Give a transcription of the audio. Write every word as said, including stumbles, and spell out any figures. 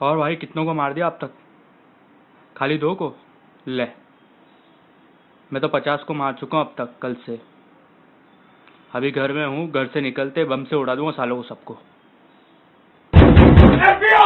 और भाई कितनों को मार दिया अब तक? खाली दो को? ले, मैं तो पचास को मार चुका हूँ अब तक कल से। अभी घर में हूँ, घर से निकलते बम से उड़ा दूंगा सालों को सबको।